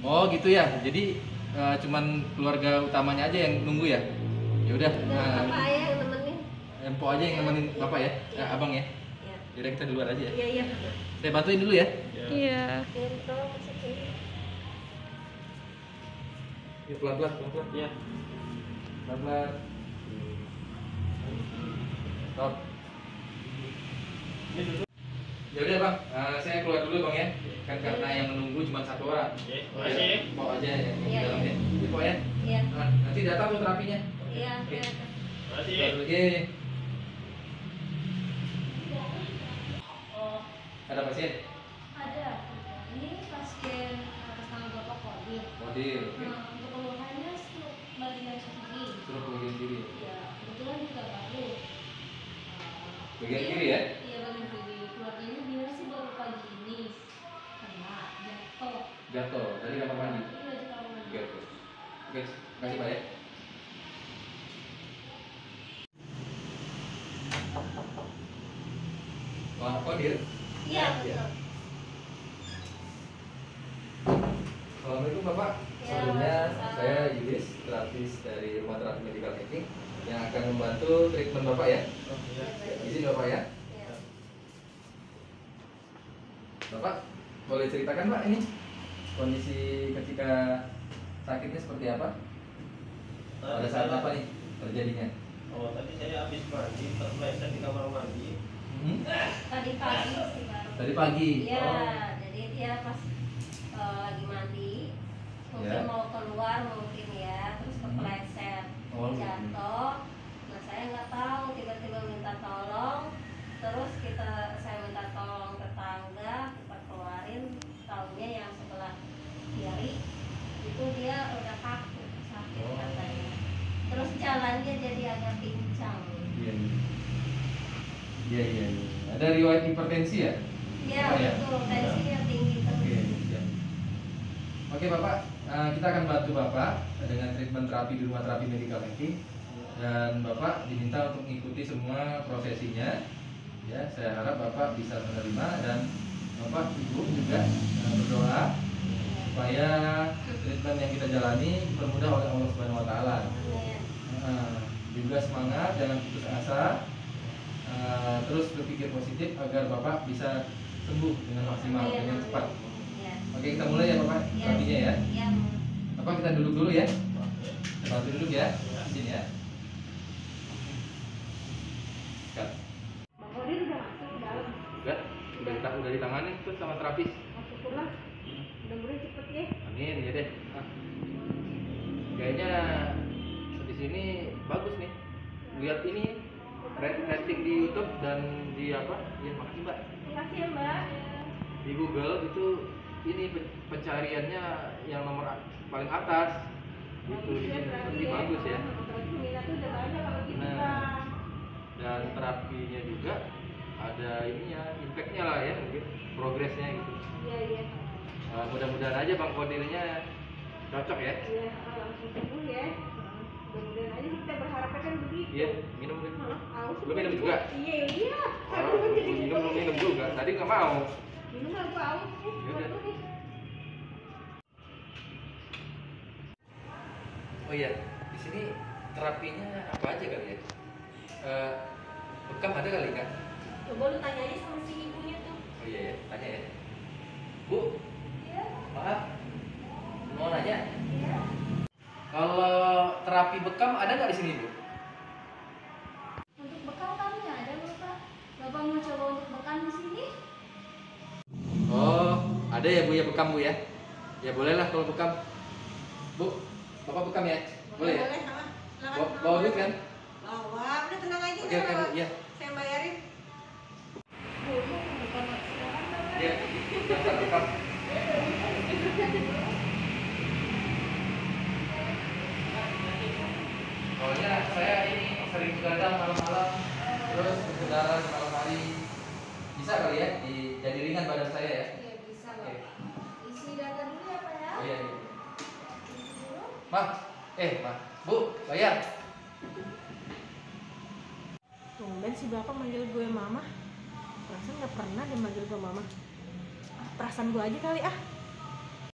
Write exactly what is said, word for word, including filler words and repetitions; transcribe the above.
Oh gitu ya. Jadi uh, cuman keluarga utamanya aja yang nunggu ya. Ya udah. Nah, Bapak aja yang nemenin. Empok aja yang nemenin ya, Bapak ya, ya. Eh, abang ya. Ya. Yaudah kita di luar aja ya. Iya iya. Saya bantuin dulu ya. Iya. Yuk pelan-pelan, pelan-pelan. Iya. Pelan-pelan. Stop. Ya udah bang, uh, saya keluar dulu bang ya. Kan karena yang menunggu cuma satu orang. Oke. Okay. Bawa aja ya di dalam ya. Ini Pak ya. Iya. Nah, nanti datang tuh terapinya. Iya. Oke. Terima kasih. Oke. Oh. Ada pasien? Ada. Ini pasien atas nama Bapak Kodir. Kodir. Oke. Nah, untuk keluhannya stroke bagian kiri. Stroke bagian kiri. Iya. Kebetulan juga baru. Bagian kiri ya? Iya bagian kiri. Keluarganya bilang sih baru pagi ini kena jatuh. Jatuh. Tadi kamar mandi. Iya di kamar mandi. Oke. Oke. Oke. Kasih Pak ya. Pak Kodir. Iya betul. Assalamualaikum Bapak. Ya, Sebelumnya Waalaikumsalam. saya Yudis, terapis dari Rumah Terapi Medical Hacking yang akan membantu treatment Bapak ya. Oh, iya. Di sini Bapak ya. Iya. Bapak boleh ceritakan Pak ini kondisi ketika sakitnya seperti apa? Pada saat apa nih terjadinya? Oh, tadi saya habis mandi, terpeleset di kamar mandi. Hmm? Tadi pagi sih baru. Tadi pagi. Iya, Oh. jadi dia pas uh, lagi mandi, mungkin Ya. mau keluar mungkin ya, terus kepleset, Oh, jatuh. Nah saya nggak tahu, tiba-tiba minta tolong, terus kita saya minta tolong tetangga, kita keluarin, taunya yang sebelah kiri itu dia udah kaku, sakit Oh. katanya. Terus jalannya jadi agak pincang. Iya. Iya iya. iya. Ada riwayat hipertensi ya? Iya Oh, ya. betul, tensinya tinggi terus. Oke, ya. Oke Bapak, eh, kita akan bantu Bapak dengan treatment terapi di Rumah Terapi Medical Hacking dan Bapak diminta untuk mengikuti semua prosesinya. Ya, saya harap Bapak bisa menerima dan Bapak Ibu juga eh, berdoa supaya treatment yang kita jalani dipermudah oleh Allah Subhanahu Wa Taala. Amin. Eh, juga semangat, jangan putus asa, eh, terus berpikir positif agar Bapak bisa sembuh dengan maksimal, Amin, dengan amin. cepat. Iya. Oke, kita mulai ya Bapak, Iya. terapinya ya. Iya. Bapak kita duduk dulu ya. Kita bantu duduk ya. Di sini ya. Kat. Bang Kodir udah masuk ke dalam. Udah, udah, kita- udah ditangani tuh sama terapis. Masuklah. Mudah-mudahan cepet ya. Amin ya deh. Ah. Kayaknya di sini bagus nih. Lihat ini rat- rating di YouTube dan di apa? Ya makasih Mbak. Makasih ya Mbak. Di Google itu ini pen- pencariannya yang nomor a- paling atas. Gitu. Di sini lebih bagus ya. Berarti minatnya udah banyak kalau gitu Nah. Bang. Dan terapinya juga ada ininya, impactnya lah ya, mungkin progresnya gitu. Iya iya. Uh, mudah-mudahan aja Bang Kodirnya cocok ya. Iya langsung sembuh ya. Mudah-mudahan aja kita berharapnya kan begitu. Iya, minum minum. Hah, haus Lu minum juga? Iya iya. Oh, Aku kan jadi minum lu minum juga. Tadi nggak mau. minum aku haus nih. Yaudah. Waduh nih. Oh iya, di sini terapinya apa aja kali ya? Uh, bekam ada kali kan? Coba lu tanya aja sama si ibunya tuh. Oh iya ya, tanya ya. Bu, Iya. maaf, mau nanya. Iya. Kalau terapi bekam ada nggak di sini Bu? Untuk bekal kami ada Bapak. Bapak mau coba untuk bekal di sini? Oh, ada ya Bu ya bekam Bu ya? Ya bolehlah kalau bekam. Bu, Bapak bekam ya? Boleh ya? Boleh, sama. Silakan. Bawa, bawa duit kan? Bawa, udah tenang aja. Oke oke Bu, iya. Saya bayarin. Dulu bukan sekarang Bapak. Iya, daftar bekam. Soalnya saya ini sering begadang malam-malam, terus berkendara di malam hari. Bisa kali ya, di, jadi ringan badan saya ya? Iya bisa Oke. Bapak. Isi data dulu ya Pak ya. Oh iya, iya. Isi dulu. Mah, eh mah, Bu, bayar. Tumben si bapak manggil gue mama. Perasaan nggak pernah dia manggil gue mama. Ah, perasaan gue aja kali ah.